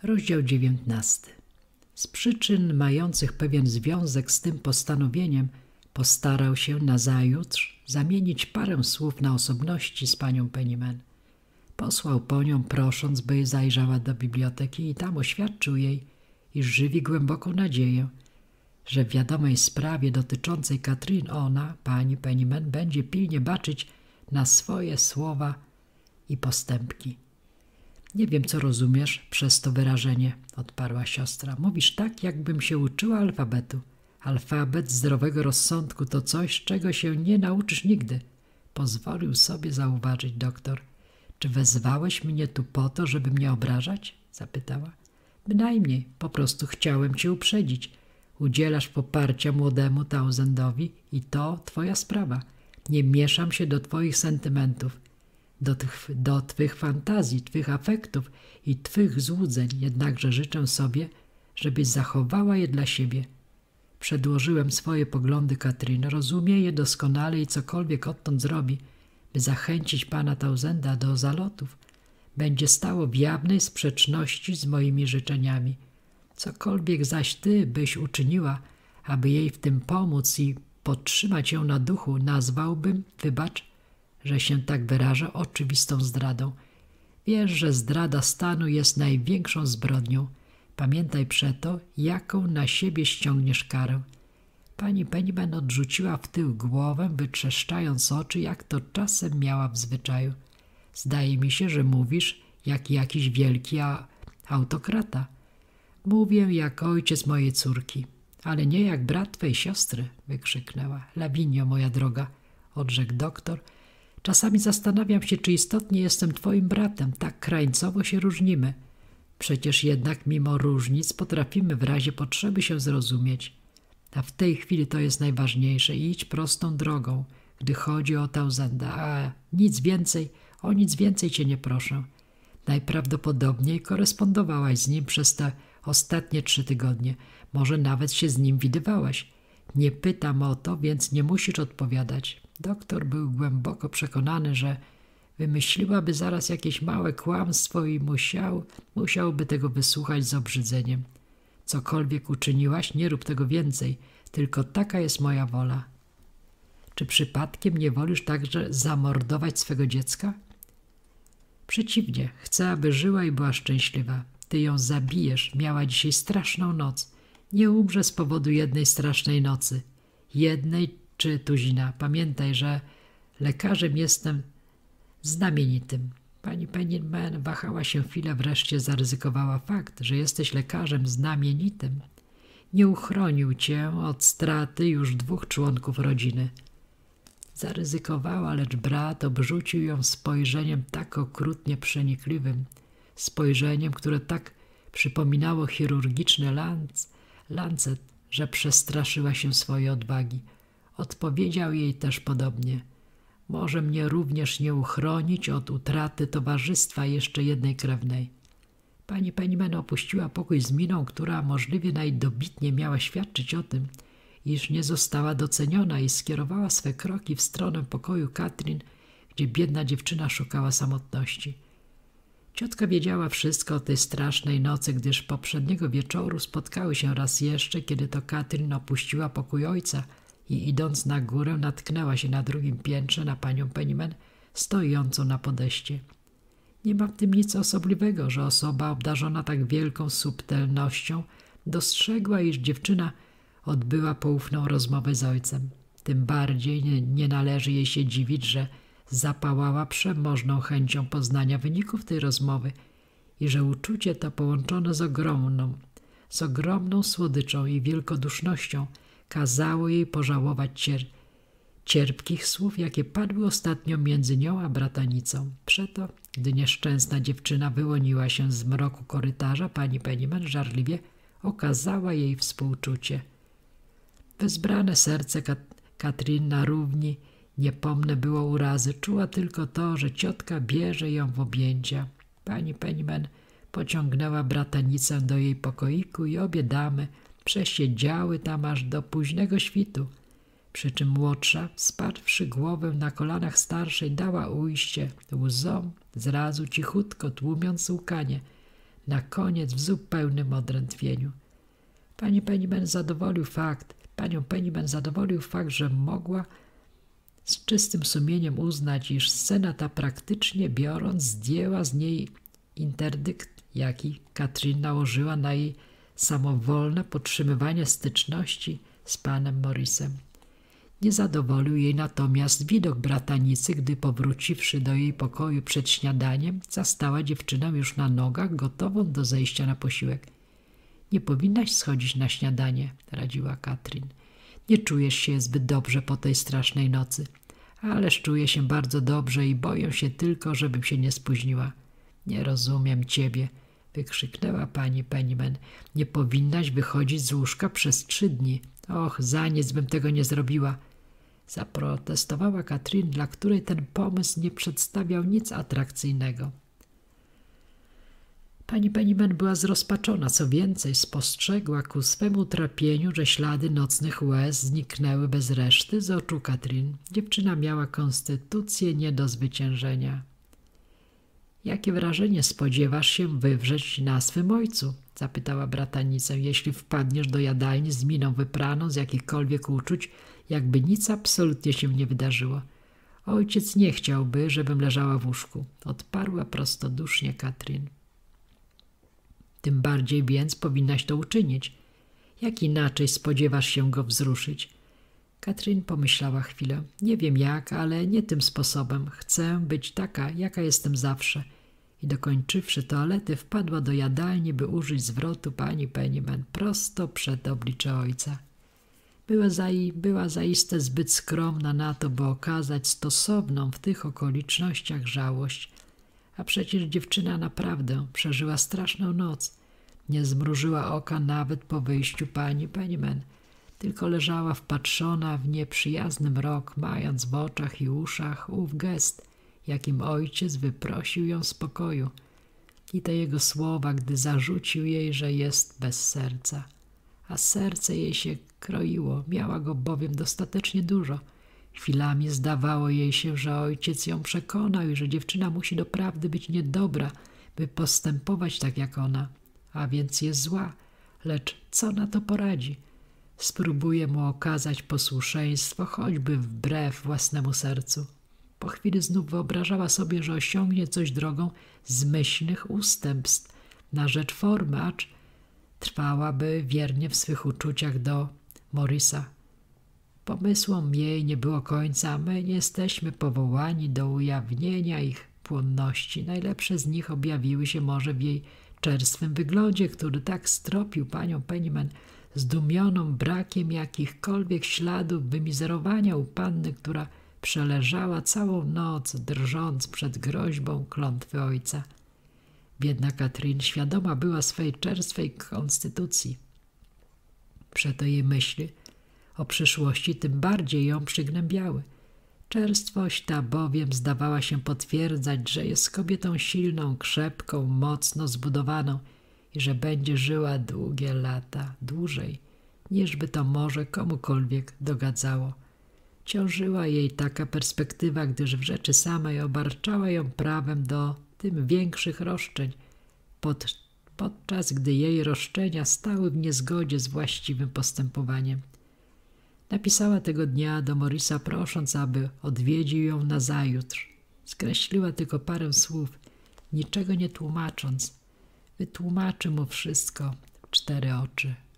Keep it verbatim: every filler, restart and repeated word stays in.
Rozdział dziewiętnasty. Z przyczyn mających pewien związek z tym postanowieniem postarał się nazajutrz zamienić parę słów na osobności z panią Penniman. Posłał po nią, prosząc, by zajrzała do biblioteki i tam oświadczył jej, iż żywi głęboką nadzieję, że w wiadomej sprawie dotyczącej Katrin ona, pani Penniman, będzie pilnie baczyć na swoje słowa i postępki. Nie wiem, co rozumiesz przez to wyrażenie, odparła siostra. Mówisz tak, jakbym się uczyła alfabetu. Alfabet zdrowego rozsądku to coś, czego się nie nauczysz nigdy. Pozwolił sobie zauważyć doktor. Czy wezwałeś mnie tu po to, żeby mnie obrażać? Zapytała. Bynajmniej, po prostu chciałem cię uprzedzić. Udzielasz poparcia młodemu Townsendowi i to twoja sprawa. Nie mieszam się do twoich sentymentów, do, tych, do twych fantazji, twych afektów i twych złudzeń, jednakże życzę sobie, żebyś zachowała je dla siebie. Przedłożyłem swoje poglądy Katrin, rozumie je doskonale i cokolwiek odtąd zrobi, by zachęcić pana Townsenda do zalotów, będzie stało w jawnej sprzeczności z moimi życzeniami. Cokolwiek zaś ty byś uczyniła, aby jej w tym pomóc i podtrzymać ją na duchu, nazwałbym, wybacz, że się tak wyrażę, oczywistą zdradą. Wiesz, że zdrada stanu jest największą zbrodnią. Pamiętaj przeto, jaką na siebie ściągniesz karę. Pani Penniman odrzuciła w tył głowę, wytrzeszczając oczy, jak to czasem miała w zwyczaju. Zdaje mi się, że mówisz jak jakiś wielki a, autokrata. Mówię jak ojciec mojej córki, ale nie jak brat twej siostry, wykrzyknęła. Lawinio, moja droga, odrzekł doktor. Czasami zastanawiam się, czy istotnie jestem twoim bratem, tak krańcowo się różnimy. Przecież jednak mimo różnic potrafimy w razie potrzeby się zrozumieć. A w tej chwili to jest najważniejsze. Idź prostą drogą, gdy chodzi o Townsenda, a nic więcej, o nic więcej cię nie proszę. Najprawdopodobniej korespondowałaś z nim przez te ostatnie trzy tygodnie. Może nawet się z nim widywałaś. Nie pytam o to, więc nie musisz odpowiadać. Doktor był głęboko przekonany, że wymyśliłaby zaraz jakieś małe kłamstwo i musiał, musiałby tego wysłuchać z obrzydzeniem. Cokolwiek uczyniłaś, nie rób tego więcej, tylko taka jest moja wola. Czy przypadkiem nie wolisz także zamordować swego dziecka? Przeciwnie, chcę, aby żyła i była szczęśliwa. Ty ją zabijesz, miała dzisiaj straszną noc. Nie umrze z powodu jednej strasznej nocy. Jednej czy tuzina. Pamiętaj, że lekarzem jestem znamienitym. Pani Penniman wahała się chwilę, wreszcie zaryzykowała fakt, że jesteś lekarzem znamienitym. Nie uchronił cię od straty już dwóch członków rodziny. Zaryzykowała, lecz brat obrzucił ją spojrzeniem tak okrutnie przenikliwym, spojrzeniem, które tak przypominało chirurgiczny lanc, lancet, że przestraszyła się swojej odwagi. Odpowiedział jej też podobnie. Może mnie również nie uchronić od utraty towarzystwa jeszcze jednej krewnej. Pani Penniman opuściła pokój z miną, która możliwie najdobitniej miała świadczyć o tym, iż nie została doceniona, i skierowała swe kroki w stronę pokoju Katrin, gdzie biedna dziewczyna szukała samotności. Ciotka wiedziała wszystko o tej strasznej nocy, gdyż poprzedniego wieczoru spotkały się raz jeszcze, kiedy to Katrin opuściła pokój ojca i idąc na górę natknęła się na drugim piętrze na panią Penniman stojącą na podejście. Nie ma w tym nic osobliwego, że osoba obdarzona tak wielką subtelnością dostrzegła, iż dziewczyna odbyła poufną rozmowę z ojcem. Tym bardziej nie, nie należy jej się dziwić, że zapałała przemożną chęcią poznania wyników tej rozmowy i że uczucie to połączone z ogromną, z ogromną słodyczą i wielkodusznością kazało jej pożałować cier cierpkich słów, jakie padły ostatnio między nią a bratanicą. Przeto, gdy nieszczęsna dziewczyna wyłoniła się z mroku korytarza, pani Penniman żarliwie okazała jej współczucie. Wezbrane serce Kat Katrin na równi niepomne było urazy. Czuła tylko to, że ciotka bierze ją w objęcia. Pani Penniman pociągnęła bratanicę do jej pokoiku i obie damy przesiedziały tam aż do późnego świtu, przy czym młodsza, spadłszy głowę na kolanach starszej, dała ujście łzom, zrazu cichutko tłumiąc łkanie. na koniec w zupełnym odrętwieniu. Pani Penniman zadowolił fakt, panią Penniman zadowolił fakt, że mogła z czystym sumieniem uznać, iż scena ta praktycznie biorąc zdjęła z niej interdykt, jaki Katrin nałożyła na jej samowolne podtrzymywanie styczności z panem Morrisem. Nie zadowolił jej natomiast widok bratanicy, gdy powróciwszy do jej pokoju przed śniadaniem, zastała dziewczynę już na nogach, gotową do zejścia na posiłek. Nie powinnaś schodzić na śniadanie, radziła Katrin. Nie czujesz się zbyt dobrze po tej strasznej nocy. Ależ czuję się bardzo dobrze i boję się tylko, żebym się nie spóźniła. Nie rozumiem ciebie, wykrzyknęła pani Penniman. Nie powinnaś wychodzić z łóżka przez trzy dni. Och, za nic bym tego nie zrobiła. Zaprotestowała Katrin, dla której ten pomysł nie przedstawiał nic atrakcyjnego. Pani Penniman była zrozpaczona, co więcej spostrzegła ku swemu utrapieniu, że ślady nocnych łez zniknęły bez reszty z oczu Katrin. Dziewczyna miała konstytucję nie do zwyciężenia. Jakie wrażenie spodziewasz się wywrzeć na swym ojcu? Zapytała bratanicę, jeśli wpadniesz do jadalni z miną wypraną z jakichkolwiek uczuć, jakby nic absolutnie się nie wydarzyło. Ojciec nie chciałby, żebym leżała w łóżku, odparła prostodusznie Katrin. Tym bardziej więc powinnaś to uczynić. Jak inaczej spodziewasz się go wzruszyć? Katrin pomyślała chwilę. Nie wiem jak, ale nie tym sposobem. Chcę być taka, jaka jestem zawsze. I dokończywszy toalety, wpadła do jadalni, by użyć zwrotu pani Penniman prosto przed oblicze ojca. Była, zai, była zaiste zbyt skromna na to, by okazać stosowną w tych okolicznościach żałość. A przecież dziewczyna naprawdę przeżyła straszną noc. Nie zmrużyła oka nawet po wyjściu pani Penniman, tylko leżała wpatrzona w nieprzyjazny mrok, mając w oczach i uszach ów gest, jakim ojciec wyprosił ją z pokoju i te jego słowa, gdy zarzucił jej, że jest bez serca. A serce jej się kroiło, miała go bowiem dostatecznie dużo. Chwilami zdawało jej się, że ojciec ją przekonał i że dziewczyna musi doprawdy być niedobra, by postępować tak jak ona, a więc jest zła. Lecz co na to poradzi? Spróbuje mu okazać posłuszeństwo, choćby wbrew własnemu sercu. Po chwili znów wyobrażała sobie, że osiągnie coś drogą zmyślnych ustępstw na rzecz formy, acz trwałaby wiernie w swych uczuciach do Morrisa. Pomysłom jej nie było końca, my nie jesteśmy powołani do ujawnienia ich płonności. Najlepsze z nich objawiły się może w jej czerstwym wyglądzie, który tak stropił panią Penniman, zdumioną brakiem jakichkolwiek śladów wymizerowania u panny, która przeleżała całą noc, drżąc przed groźbą klątwy ojca. Biedna Katrin świadoma była swej czerstwej konstytucji. Przeto jej myśli o przyszłości tym bardziej ją przygnębiały. Czerstwość ta bowiem zdawała się potwierdzać, że jest kobietą silną, krzepką, mocno zbudowaną i że będzie żyła długie lata, dłużej, niż by to może komukolwiek dogadzało. Ciążyła jej taka perspektywa, gdyż w rzeczy samej obarczała ją prawem do tym większych roszczeń, pod, podczas gdy jej roszczenia stały w niezgodzie z właściwym postępowaniem. Napisała tego dnia do Morrisa, prosząc, aby odwiedził ją nazajutrz. Skreśliła tylko parę słów, niczego nie tłumacząc. Wytłumaczy mu wszystko w cztery oczy.